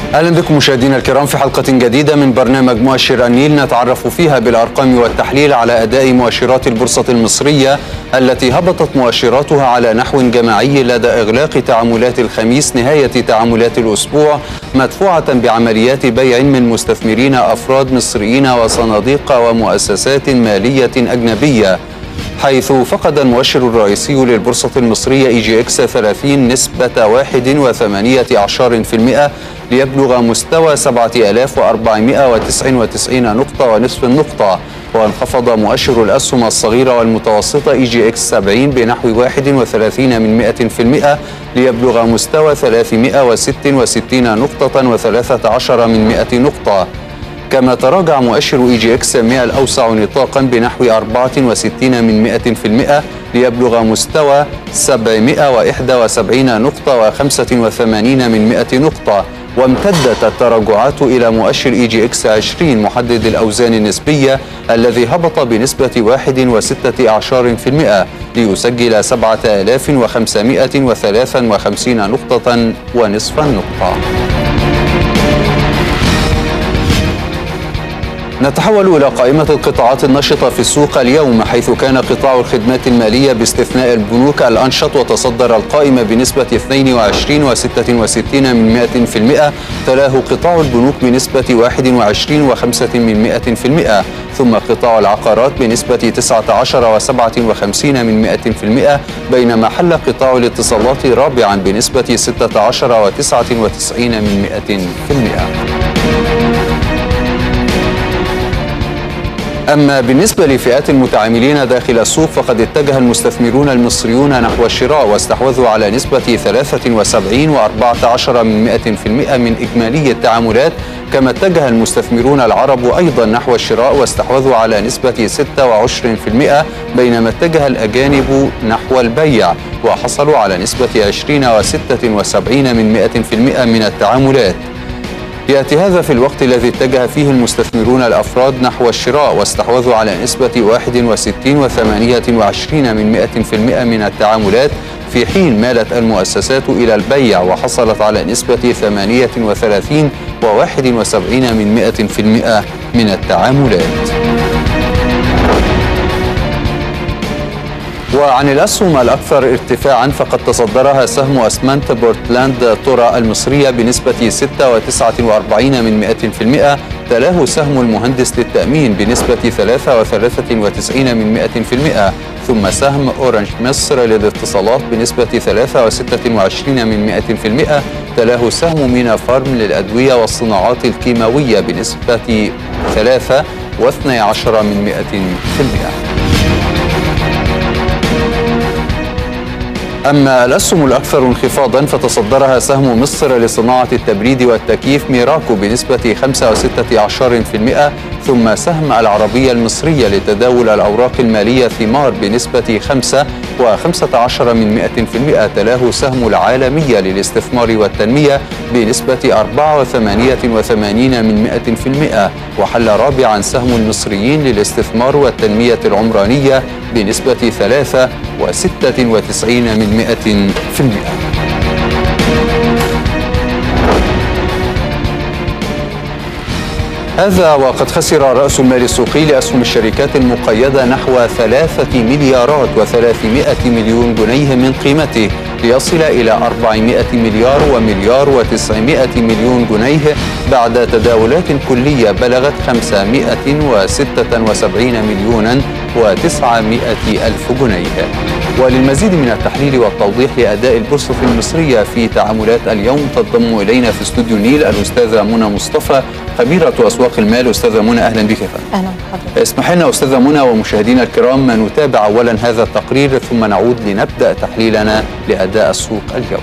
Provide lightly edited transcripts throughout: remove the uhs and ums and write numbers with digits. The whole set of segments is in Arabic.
أهلا بكم مشاهدينا الكرام في حلقة جديدة من برنامج مؤشر النيل، نتعرف فيها بالأرقام والتحليل على أداء مؤشرات البورصة المصرية التي هبطت مؤشراتها على نحو جماعي لدى إغلاق تعاملات الخميس نهاية تعاملات الأسبوع، مدفوعة بعمليات بيع من مستثمرين أفراد مصريين وصناديق ومؤسسات مالية أجنبية، حيث فقد المؤشر الرئيسي للبورصة المصرية EGX 30 نسبة 1.18% ليبلغ مستوى 7499 نقطة ونصف النقطة، وانخفض مؤشر الأسهم الصغيرة والمتوسطة EGX 70 بنحو 31% ليبلغ مستوى 366 نقطة و13 نقطة. كما تراجع مؤشر EGX 100 الأوسع نطاقا بنحو 64% ليبلغ مستوى 771 نقطة و85 نقطة. وامتدت التراجعات إلى مؤشر EGX 20 محدد الأوزان النسبية الذي هبط بنسبة 1.16% ليسجل 7553 نقطة ونصف النقطة. نتحول إلى قائمة القطاعات النشطة في السوق اليوم، حيث كان قطاع الخدمات المالية باستثناء البنوك الأنشط وتصدر القائمة بنسبة 22.66%، تلاه قطاع البنوك بنسبة 21.05%، ثم قطاع العقارات بنسبة 19.57%، بينما حل قطاع الاتصالات رابعا بنسبة 16.99%. أما بالنسبة لفئات المتعاملين داخل السوق فقد اتجه المستثمرون المصريون نحو الشراء واستحوذوا على نسبة 73.14% من إجمالي التعاملات، كما اتجه المستثمرون العرب أيضا نحو الشراء واستحوذوا على نسبة 26%، بينما اتجه الأجانب نحو البيع وحصلوا على نسبة 20.76% من التعاملات. يأتي هذا في الوقت الذي اتجه فيه المستثمرون الأفراد نحو الشراء واستحوذوا على نسبة 61.28% من التعاملات، في حين مالت المؤسسات إلى البيع وحصلت على نسبة 38.71% من التعاملات. وعن الأسهم الأكثر ارتفاعا فقد تصدرها سهم أسمنت بورتلاند تورا المصرية بنسبة 6.49%، تلاه سهم المهندس للتأمين بنسبة 3.93%، ثم سهم أورنج مصر للاتصالات بنسبة 3.26%، تلاه سهم مينا فارم للأدوية والصناعات الكيماوية بنسبة 3.12%. أما الأسهم الأكثر انخفاضا فتصدرها سهم مصر لصناعة التبريد والتكييف ميراكو بنسبة 5.16%، ثم سهم العربية المصرية لتداول الأوراق المالية ثمار بنسبة 5.15%، تلاه سهم العالمية للاستثمار والتنمية بنسبة 4.88%، وحل رابعا سهم المصريين للاستثمار والتنمية العمرانية بنسبة 3.96%. هذا وقد خسر رأس المال السوقي لأسهم الشركات المقيدة نحو 3 مليارات و300 مليون جنيه من قيمته، ليصل إلى 400 مليار ومليار و900 مليون جنيه بعد تداولات كلية بلغت 576 مليونا و900 ألف جنيه. وللمزيد من التحليل والتوضيح لأداء البورصة المصرية في تعاملات اليوم تنضم إلينا في استوديو النيل الأستاذة منى مصطفى، خبيرة أسواق المال. أستاذة منى أهلا بك. أهلا بحضرتك. اسمح لنا أستاذة منى ومشاهدينا الكرام نتابع أولا هذا التقرير ثم نعود لنبدأ تحليلنا لأداء السوق اليوم.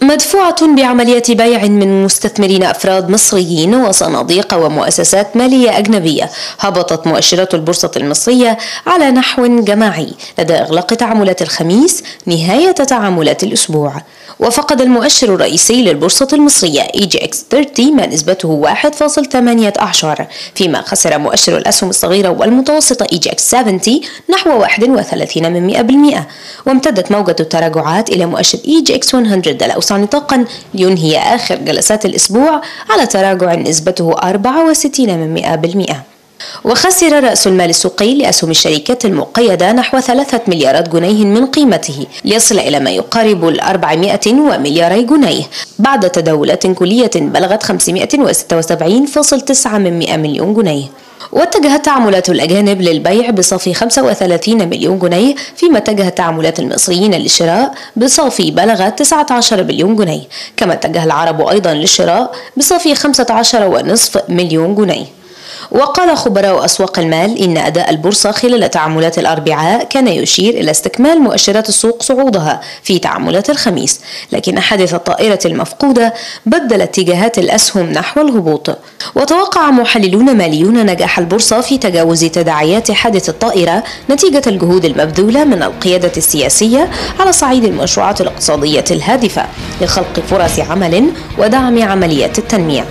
مدفوعة بعملية بيع من مستثمرين أفراد مصريين وصناديق ومؤسسات مالية أجنبية، هبطت مؤشرات البورصة المصرية على نحو جماعي لدى إغلاق تعاملات الخميس نهاية تعاملات الأسبوع. وفقد المؤشر الرئيسي للبورصة المصرية EGX 30 ما نسبته 1.18، فيما خسر مؤشر الأسهم الصغيرة والمتوسطة EGX 70 نحو 31%، وامتدت موجة التراجعات إلى مؤشر EGX 100 الأوسع نطاقا لينهي آخر جلسات الأسبوع على تراجع نسبته 64%. وخسر رأس المال السوقي لأسهم الشركات المقيدة نحو 3 مليارات جنيه من قيمته، ليصل إلى ما يقارب 400 مليار جنيه بعد تداولات كلية بلغت 576.9 مليون جنيه. واتجهت تعاملات الأجانب للبيع بصافي 35 مليون جنيه، فيما اتجهت تعاملات المصريين للشراء بصافي بلغت 19 مليون جنيه، كما اتجه العرب أيضا للشراء بصافي 15.5 مليون جنيه. وقال خبراء أسواق المال إن أداء البورصة خلال تعاملات الأربعاء كان يشير إلى استكمال مؤشرات السوق صعودها في تعاملات الخميس، لكن حادث الطائرة المفقودة بدل اتجاهات الأسهم نحو الهبوط. وتوقع محللون ماليون نجاح البورصة في تجاوز تداعيات حادث الطائرة نتيجة الجهود المبذولة من القيادة السياسية على صعيد المشروعات الاقتصادية الهادفة لخلق فرص عمل ودعم عمليات التنمية.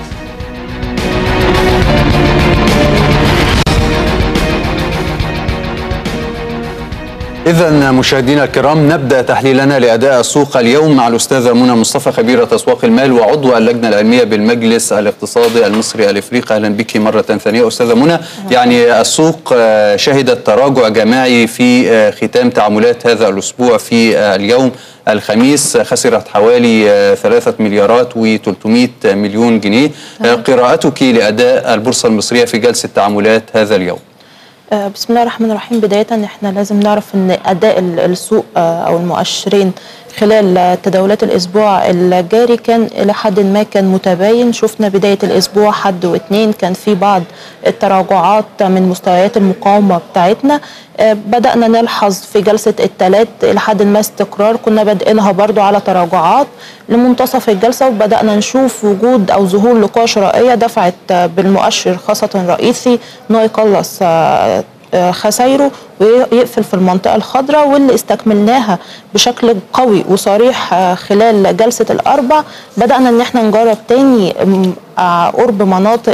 إذن مشاهدينا الكرام، نبدأ تحليلنا لأداء السوق اليوم مع الأستاذة منى مصطفى خبيرة أسواق المال وعضو اللجنة العلمية بالمجلس الاقتصادي المصري الإفريقي. أهلا بك مرة ثانية أستاذة منى. يعني السوق شهدت تراجع جماعي في ختام تعاملات هذا الأسبوع. في اليوم الخميس خسرت حوالي 3 مليارات و300 مليون جنيه. قراءتك لأداء البورصة المصرية في جلسة تعاملات هذا اليوم؟ بسم الله الرحمن الرحيم. بداية احنا لازم نعرف ان اداء السوق او المؤشرين خلال تداولات الاسبوع الجاري كان الى حد ما كان متباين. شفنا بداية الاسبوع حد واثنين كان في بعض التراجعات من مستويات المقاومة بتاعتنا. بدأنا نلحظ في جلسة الثلاث الى حد ما استقرار، كنا بادئينها برضو على تراجعات لمنتصف الجلسة، وبدأنا نشوف وجود او ظهور لقوة شرائية دفعت بالمؤشر خاصة رئيسي انه يقلص خسائره ويقفل في المنطقة الخضراء، واللي استكملناها بشكل قوي وصريح خلال جلسة الأربع. بدأنا ان احنا نجرب تاني قرب مناطق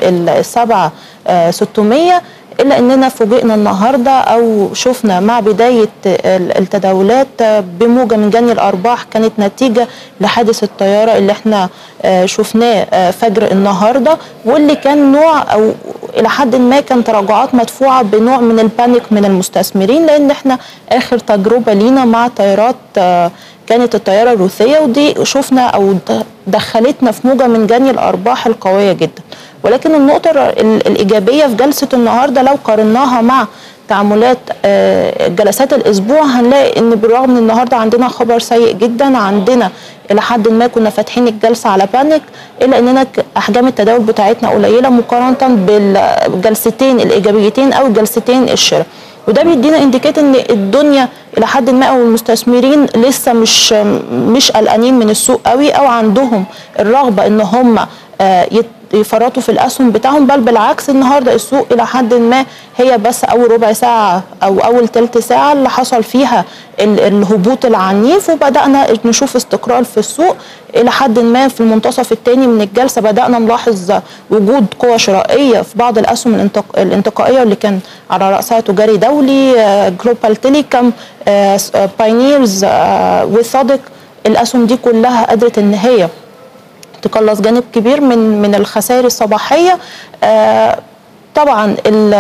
ال7,600، إلا أننا فوجئنا النهاردة أو شفنا مع بداية التداولات بموجة من جني الأرباح كانت نتيجة لحادث الطيارة اللي احنا شفناه فجر النهاردة، واللي كان نوع أو إلى حد ما كان تراجعات مدفوعة بنوع من البانيك من المستثمرين، لأن احنا آخر تجربة لينا مع طيارات كانت الطيارة الروسية، ودي شفنا أو دخلتنا في موجة من جني الأرباح القوية جدا. ولكن النقطة الإيجابية في جلسة النهاردة لو قارناها مع تعاملات جلسات الأسبوع هنلاقي إن بالرغم من النهاردة عندنا خبر سيء جدا، عندنا إلى حد ما كنا فاتحين الجلسة على بانيك، إلا إننا أحجام التداول بتاعتنا قليلة مقارنة بالجلستين الإيجابيتين أو الجلستين الشراء. وده بيدينا انديكيت ان الدنيا الى حد ما او المستثمرين لسه مش قلقانين من السوق قوي او عندهم الرغبه ان هم يفرطوا في الاسهم بتاعهم، بل بالعكس النهارده السوق الى حد ما هي بس اول ربع ساعه او اول ثلث ساعه اللي حصل فيها الهبوط العنيف، وبدانا نشوف استقرار في السوق الى حد ما. في المنتصف الثاني من الجلسه بدانا نلاحظ وجود قوه شرائيه في بعض الاسهم الانتقائيه اللي كان على راسها تجاري دولي، جلوبال تيليكوم، باينيرز، وصادق. الاسهم دي كلها قدرت ان هي تقلص جانب كبير من الخسائر الصباحيه. طبعا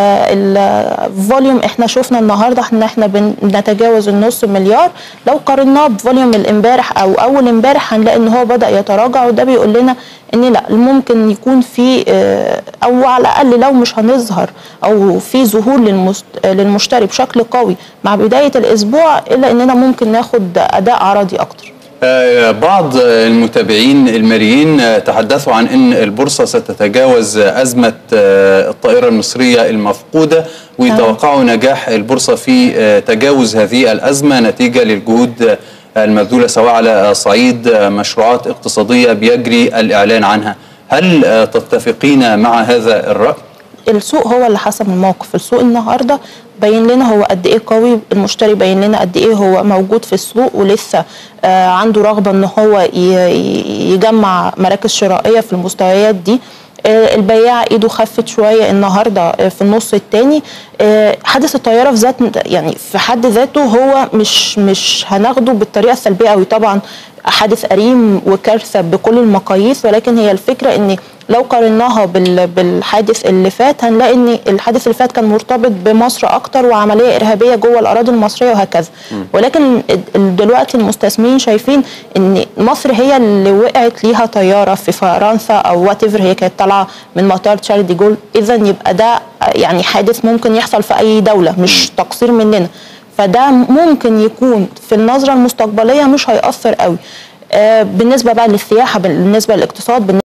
الفوليوم احنا شفنا النهارده ان احنا بنتجاوز النص مليار. لو قارناه بفوليوم الامبارح او اول امبارح هنلاقي ان هو بدا يتراجع، وده بيقول لنا ان لا ممكن يكون في او على الاقل لو مش هنظهر او في ظهور للمشتري بشكل قوي مع بدايه الاسبوع، الا اننا ممكن ناخد اداء عرضي اكتر. بعض المتابعين الماليين تحدثوا عن أن البورصة ستتجاوز أزمة الطائرة المصرية المفقودة، ويتوقعوا نجاح البورصة في تجاوز هذه الأزمة نتيجة للجهود المبذولة سواء على صعيد مشروعات اقتصادية بيجري الإعلان عنها. هل تتفقين مع هذا الرأي؟ السوق هو اللي حسم الموقف. السوق النهارده بين لنا هو قد ايه قوي، المشتري بين لنا قد ايه هو موجود في السوق ولسه عنده رغبه ان هو يجمع مراكز شرائيه في المستويات دي. البياع ايده خفت شويه النهارده في النص الثاني. حادث الطياره في ذات يعني في حد ذاته هو مش هناخده بالطريقه السلبيه قوي، طبعا حادث أليم وكارثه بكل المقاييس، ولكن هي الفكره ان لو قارناها بالحادث اللي فات هنلاقي ان الحادث اللي فات كان مرتبط بمصر اكتر وعمليه ارهابيه جوه الاراضي المصريه وهكذا، ولكن دلوقتي المستثمرين شايفين ان مصر هي اللي وقعت ليها طياره في فرنسا او وات ايفر، هي كانت طالعه من مطار تشارل دي جول، اذا يبقى ده يعني حادث ممكن يحصل في اي دوله، مش تقصير مننا، فده ممكن يكون في النظره المستقبليه مش هيأثر قوي. بالنسبه بقى للسياحه، بالنسبه للاقتصاد،